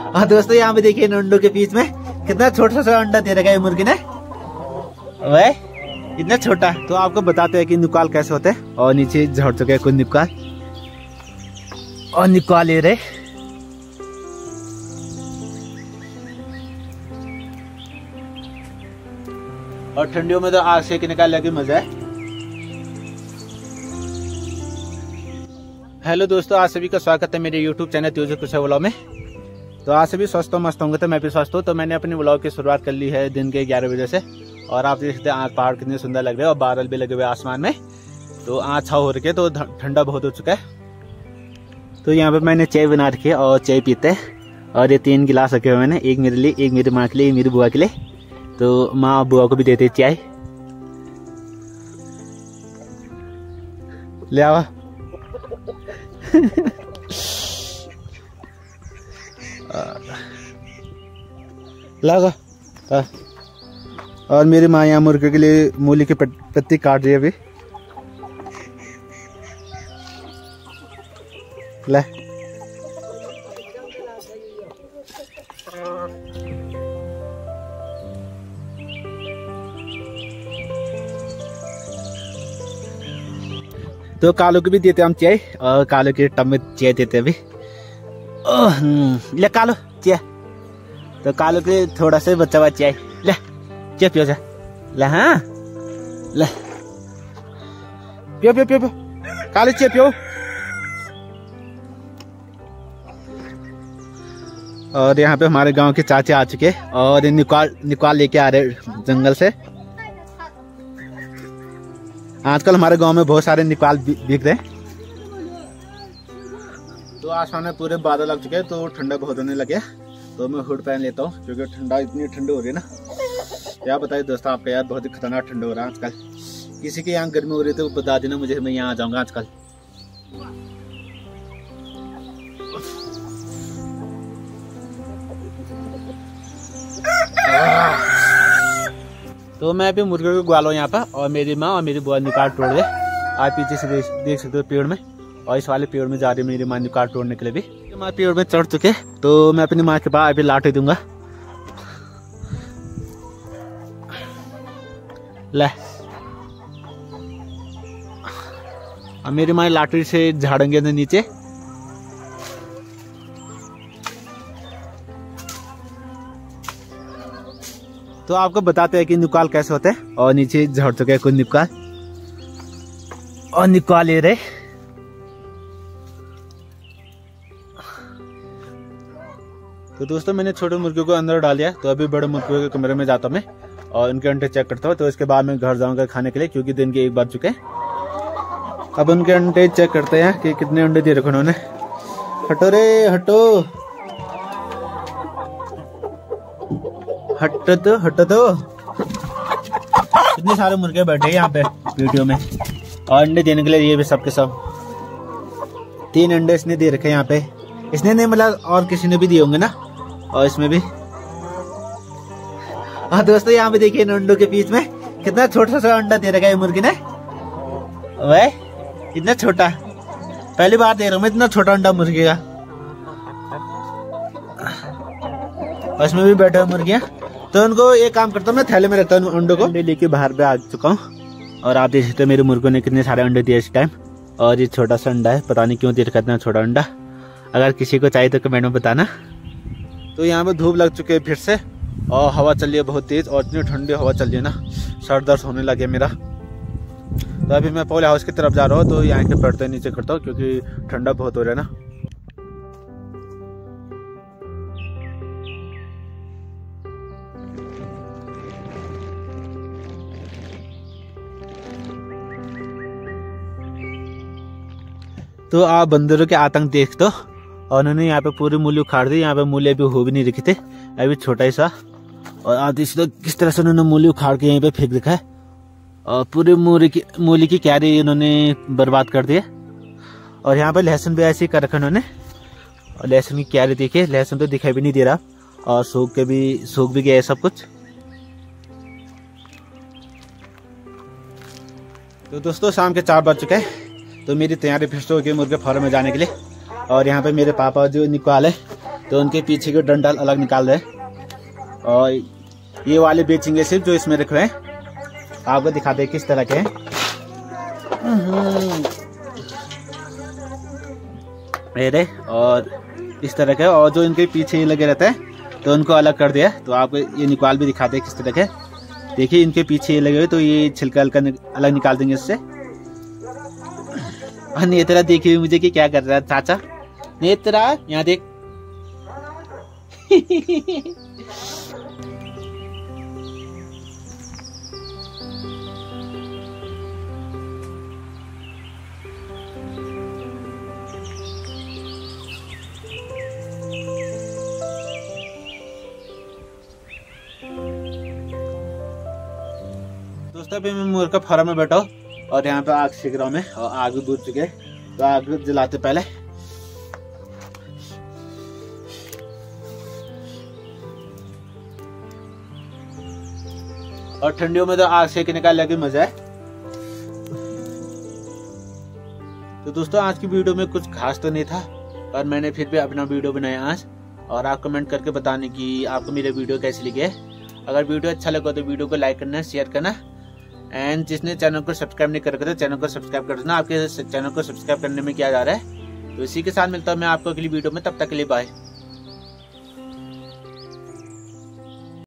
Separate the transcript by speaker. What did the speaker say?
Speaker 1: और दोस्तों यहाँ पे देखिए अंडों के बीच में कितना छोटा सा अंडा दे रखा है मुर्गी ने, वह इतना छोटा। तो आपको बताते हैं कि निकाल कैसे होते हैं। और नीचे झड़ चुके हैं कुछ निकाल और निकाल ले रहे। और ठंडियों में तो आग से निकालने की मजा है। हेलो दोस्तों, आज सभी का स्वागत है मेरे YouTube चैनल त्योजो कुछ व्लॉग में। तो आज सभी स्वस्थ मस्त होंगे, तो मैं भी स्वस्थ हूँ। तो मैंने अपने व्लॉग की शुरुआत कर ली है दिन के 11 बजे से। और आप देख सकते हैं आज पहाड़ कितने सुंदर लग रहे हैं और बादल भी लगे हुए आसमान में। तो आज छाव हो रही है, तो ठंडा बहुत हो चुका है। तो यहाँ पे मैंने चाय बना रखी है और चाय पीते हैं। और ये 3 गिलास रखे हुए मैंने, एक मेरे लिए, एक मेरी माँ के लिए, एक मेरी बुआ के लिए। तो माँ बुआ को भी देते चाय। ले आवा लगा। और मेरी माँ यहाँ मुर्गे के लिए मूली की पत्ती काट रही है अभी। ले तो कालू को भी देते हम चाय, और कालू के टब में चाय देते अभी। ले कालू चाय। तो कालू के थोड़ा सा बच्चा हुआ चाय, ले चाय पियो जा। ले हाँ ले पियो पियो पियो पियो कालू चाय पियो। और यहाँ पे हमारे गांव के चाचे आ चुके और निकाल लेके आ रहे जंगल से। आजकल हमारे गांव में बहुत सारे निकाल बिक रहे हैं। तो आसमान में पूरे बादल लग चुके हैं, तो ठंडा बहुत होने लगे। तो मैं हुड पहन लेता हूँ क्योंकि ठंडा इतनी ठंडी हो रही है ना, क्या बताइए दोस्तों आपका यार, बहुत ही खतरनाक ठंडा हो रहा है आजकल। किसी के यहाँ गर्मी हो रही है तो बता देना मुझे, मैं यहाँ आ जाऊंगा आजकल। तो मैं अभी मुर्गे को ग्वाल हूँ यहाँ पर, और मेरी माँ और मेरी बुआ निकाल तोड़ दे। आप पीछे से देख सकते हो पेड़ में, और इस वाले पेड़ में जा रही है मेरी माँ निकाल तोड़ने के लिए भी। माँ पेड़ में चढ़ चुके, तो मैं अपनी माँ के पास अभी लाठी दूंगा। ले अब मेरी माँ लाठी से झाड़ेंगे नीचे। तो आपको बताते हैं कि निकाल कैसे होते हैं। और नीचे झड़ चुके हैं कुछ निकाल और निकाल ले रहे। तो दोस्तों मैंने छोटे मुर्गे को अंदर डाल दिया, तो अभी बड़े मुर्गे के कमरे में जाता हूँ मैं और उनके अंडे चेक करता हूँ। तो इसके बाद मैं घर जाऊंगा खाने के लिए, क्योंकि दिन के 1 बज चुके हैं। अब उनके अंडे चेक करते हैं कि कितने अंडे दे रखे उन्होंने। हटो रे हटो, हटो तो। इतने सारे मुर्गे बैठे यहाँ पे वीडियो में, और अंडे देने के लिए ये भी सबके सब 3 अंडे इसने दे रखे यहाँ पे। इसने नहीं, मतलब और किसी ने भी दिए होंगे ना। और इसमें भी। और दोस्तों यहाँ पे देखिए अंडों के बीच में कितना छोटा सा अंडा दे रखा है मुर्गी ने, वह इतना छोटा। पहली बार दे रहा हूँ मैं इतना छोटा अंडा मुर्गी का। और इसमें भी बैठे हुए मुर्गियाँ। तो उनको एक काम करता हूँ, मैं थैले में रखता हूँ अंडों को। अंडे लेके बाहर पे आ चुका हूँ, और आप देख सकते हो मेरे मुर्गों ने कितने सारे अंडे दिए इस टाइम। और ये छोटा सा अंडा है, पता नहीं क्यों दे रखा है इतना छोटा अंडा। अगर किसी को चाहिए तो कमेंट में बताना। तो यहाँ पे धूप लग चुके हैं फिर से, और हवा चल रही है बहुत तेज, और इतनी ठंडी हवा चल रही है ना, सर दर्द होने लगे मेरा। तो अभी मैं पोल हाउस की तरफ जा रहा हूँ, तो यहाँ के पर्दे नीचे करता हूँ क्योंकि ठंडा बहुत हो रहा है ना। तो आप बंदरों के आतंक देख दो, और उन्होंने यहाँ पे पूरी मूली उखाड़ दी। यहाँ पे मूली अभी हो भी नहीं रखी थे, अभी छोटा ही सा। और आप देख दो किस तरह से उन्होंने मूली उखाड़ के यहीं पे फेंक रखा है, और पूरी मूली की क्यारी उन्होंने बर्बाद कर दी है। और यहाँ पे लहसुन भी ऐसे ही कर रखा उन्होंने, और लहसुन की क्यारी देखिए, लहसुन तो दिखाई भी नहीं दे रहा, और सूख भी गया है सब कुछ। तो दोस्तों शाम के 4 बज चुके हैं, तो मेरी तैयारी फिर से हो गई मुर्गे फार्म में जाने के लिए। और यहाँ पे मेरे पापा जो निकाल है तो उनके पीछे के डंठल अलग निकाल रहे और ये वाले बेचेंगे सिर्फ जो इसमें रखे हैं। आपको दिखाते हैं किस तरह के हैं। ये और इस तरह के, और जो इनके पीछे लगे रहते हैं तो उनको अलग कर दिया। तो आपको ये निकाल भी दिखाते हैं किस तरह के। देखिए इनके पीछे ये लगे हुए, तो ये छिलका हल्का अलग निकाल देंगे इससे। और नेत्रा देखिए मुझे कि क्या कर रहा है चाचा। नेत्रा यहाँ देख। दोस्तों अभी मैं मोर का फार्म में बैठा हूँ और यहाँ पे आग सेक रहा हूँ मैं, और आग भी बुझ चुके हैं। तो आग जलाते पहले और ठंडियों में तो आग सेकने का अलग ही मजा है। तो दोस्तों आज की वीडियो में कुछ खास तो नहीं था, पर मैंने फिर भी अपना वीडियो बनाया आज, और आप कमेंट करके बताने की आपको मेरे वीडियो कैसे लगे। अगर वीडियो अच्छा लगा तो वीडियो को लाइक करना, शेयर करना, एंड जिसने चैनल को सब्सक्राइब नहीं कर रखा तो चैनल को सब्सक्राइब कर देना। आपके चैनल को सब्सक्राइब करने में क्या जा रहा है। तो इसी के साथ मिलता हूँ मैं आपको अगली वीडियो में, तब तक के लिए बाय।